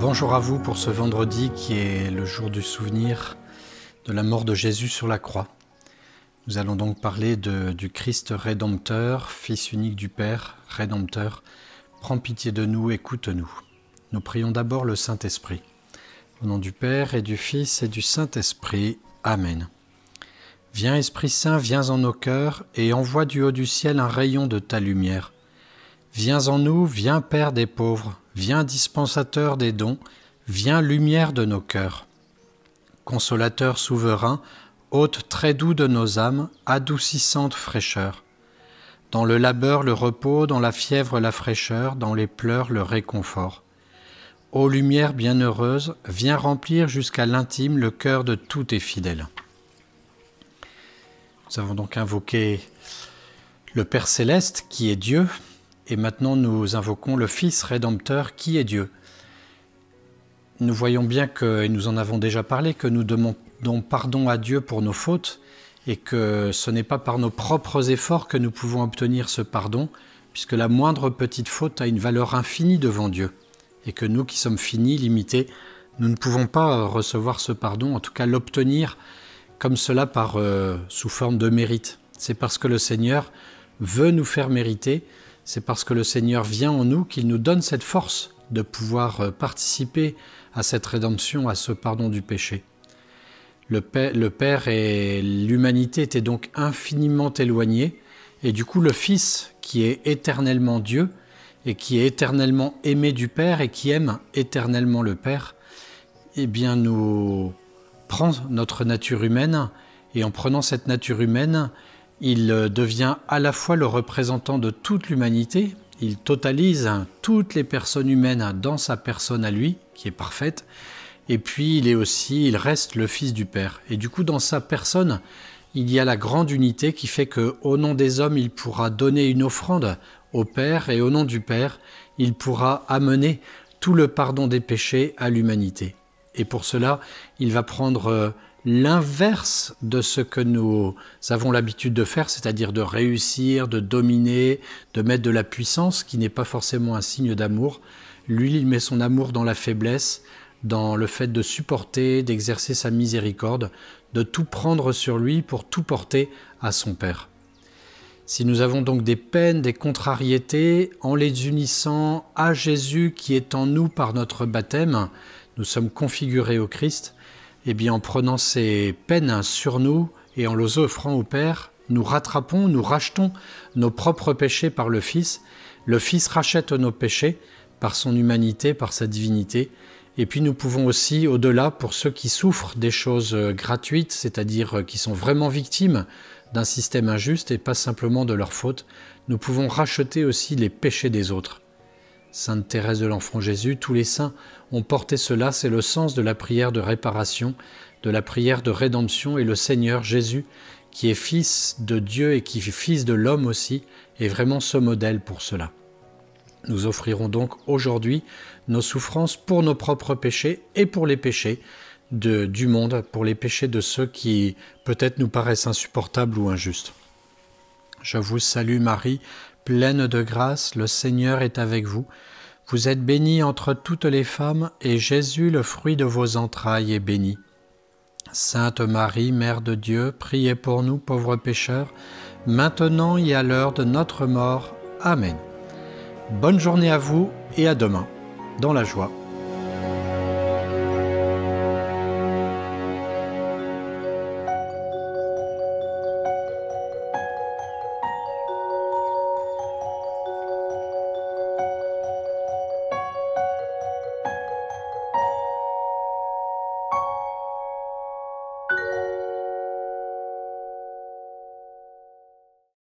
Bonjour à vous pour ce vendredi qui est le jour du souvenir de la mort de Jésus sur la croix. Nous allons donc parler du Christ Rédempteur, Fils unique du Père, Rédempteur. Prends pitié de nous, écoute-nous. Nous prions d'abord le Saint-Esprit. Au nom du Père et du Fils et du Saint-Esprit. Amen. Viens Esprit Saint, viens en nos cœurs et envoie du haut du ciel un rayon de ta lumière. Viens en nous, viens Père des pauvres, viens dispensateur des dons, viens lumière de nos cœurs. Consolateur souverain, hôte très doux de nos âmes, adoucissante fraîcheur. Dans le labeur le repos, dans la fièvre la fraîcheur, dans les pleurs le réconfort. Ô lumière bienheureuse, viens remplir jusqu'à l'intime le cœur de tous tes fidèles. Nous avons donc invoqué le Père Céleste qui est Dieu, et maintenant nous invoquons le Fils Rédempteur qui est Dieu. Nous voyons bien que, et nous en avons déjà parlé, que nous demandons pardon à Dieu pour nos fautes et que ce n'est pas par nos propres efforts que nous pouvons obtenir ce pardon, puisque la moindre petite faute a une valeur infinie devant Dieu et que nous qui sommes finis, limités, nous ne pouvons pas recevoir ce pardon, en tout cas l'obtenir comme cela sous forme de mérite. C'est parce que le Seigneur veut nous faire mériter, c'est parce que le Seigneur vient en nous qu'il nous donne cette force de pouvoir participer à cette rédemption, à ce pardon du péché. Le Père et l'humanité étaient donc infiniment éloignés, et du coup le Fils, qui est éternellement Dieu, et qui est éternellement aimé du Père, et qui aime éternellement le Père, eh bien nous prend notre nature humaine, et en prenant cette nature humaine, il devient à la fois le représentant de toute l'humanité, il totalise toutes les personnes humaines dans sa personne à lui, qui est parfaite, et puis il reste le Fils du Père. Et du coup, dans sa personne, il y a la grande unité qui fait qu'au nom des hommes, il pourra donner une offrande au Père, et au nom du Père, il pourra amener tout le pardon des péchés à l'humanité. Et pour cela, il va prendre l'inverse de ce que nous avons l'habitude de faire, c'est-à-dire de réussir, de dominer, de mettre de la puissance, qui n'est pas forcément un signe d'amour. Lui, il met son amour dans la faiblesse, dans le fait de supporter, d'exercer sa miséricorde, de tout prendre sur lui pour tout porter à son Père. Si nous avons donc des peines, des contrariétés, en les unissant à Jésus qui est en nous par notre baptême, nous sommes configurés au Christ, et bien en prenant ces peines sur nous et en les offrant au Père, nous rattrapons, nous rachetons nos propres péchés par le Fils. Le Fils rachète nos péchés par son humanité, par sa divinité. Et puis nous pouvons aussi, au-delà, pour ceux qui souffrent des choses gratuites, c'est-à-dire qui sont vraiment victimes d'un système injuste et pas simplement de leur faute, nous pouvons racheter aussi les péchés des autres. Sainte Thérèse de l'Enfant Jésus, tous les saints ont porté cela, c'est le sens de la prière de réparation, de la prière de rédemption, et le Seigneur Jésus, qui est Fils de Dieu et qui est Fils de l'homme aussi, est vraiment ce modèle pour cela. Nous offrirons donc aujourd'hui nos souffrances pour nos propres péchés et pour les péchés du monde, pour les péchés de ceux qui peut-être nous paraissent insupportables ou injustes. Je vous salue Marie, pleine de grâce, le Seigneur est avec vous. Vous êtes bénie entre toutes les femmes, et Jésus, le fruit de vos entrailles, est béni. Sainte Marie, Mère de Dieu, priez pour nous pauvres pécheurs, maintenant et à l'heure de notre mort. Amen. Bonne journée à vous et à demain, dans la joie.